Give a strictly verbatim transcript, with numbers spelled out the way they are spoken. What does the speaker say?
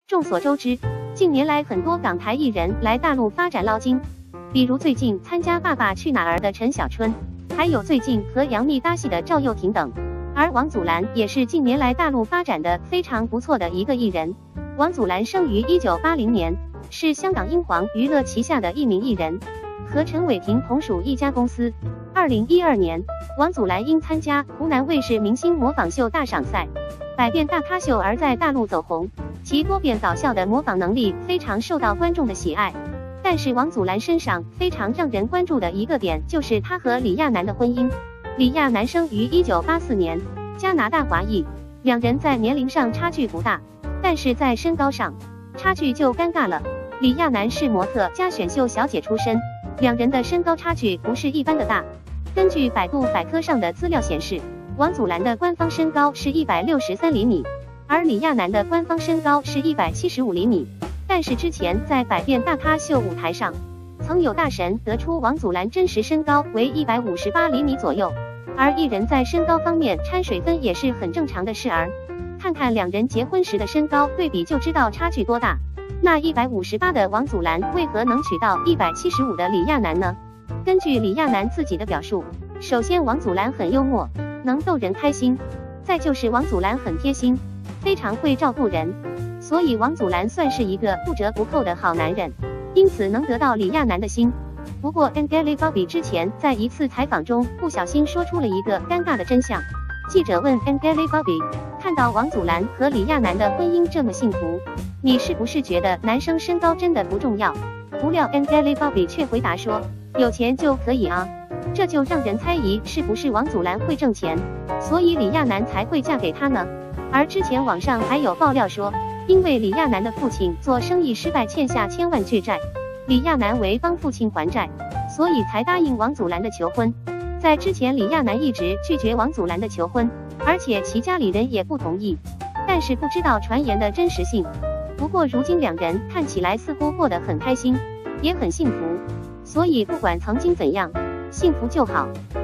众所周知，近年来很多港台艺人来大陆发展捞金，比如最近参加《爸爸去哪儿》的陈小春，还有最近和杨幂搭戏的赵又廷等。而王祖蓝也是近年来大陆发展的非常不错的一个艺人。王祖蓝生于一九八零年，是香港英皇娱乐旗下的一名艺人，和陈伟霆同属一家公司。二零一二年，王祖蓝因参加湖南卫视明星模仿秀大赏赛、百变大咖秀而在大陆走红，其多变搞笑的模仿能力非常受到观众的喜爱。但是王祖蓝身上非常让人关注的一个点，就是他和李亚男的婚姻。李亚男生于一九八四年，加拿大华裔，两人在年龄上差距不大，但是在身高上差距就尴尬了。李亚男是模特加选秀小姐出身，两人的身高差距不是一般的大。根据百度百科上的资料显示，王祖蓝的官方身高是一百六十三厘米，而李亚男的官方身高是一百七十五厘米。但是之前在百变大咖秀舞台上，曾有大神得出王祖蓝真实身高为一百五十八厘米左右，而艺人在身高方面掺水分也是很正常的事儿。看看两人结婚时的身高对比就知道差距多大。那一百五十八的王祖蓝为何能娶到一百七十五的李亚男呢？根据李亚男自己的表述，首先王祖蓝很幽默，能逗人开心，再就是王祖蓝很贴心，非常会照顾人，所以王祖蓝算是一个不折不扣的好男人，因此能得到李亚男的心。不过 Angelique 之前在一次采访中不小心说出了一个尴尬的真相。记者问 Angelique， 看到王祖蓝和李亚男的婚姻这么幸福，你是不是觉得男生身高真的不重要？不料 Angelique 却回答说，有钱就可以啊。这就让人猜疑是不是王祖蓝会挣钱，所以李亚男才会嫁给他呢？而之前网上还有爆料说，因为李亚男的父亲做生意失败欠下千万巨债，李亚男为帮父亲还债，所以才答应王祖蓝的求婚。在之前李亚男一直拒绝王祖蓝的求婚，而且其家里人也不同意，但是不知道传言的真实性。不过如今两人看起来似乎过得很开心，也很幸福，所以不管曾经怎样，幸福就好。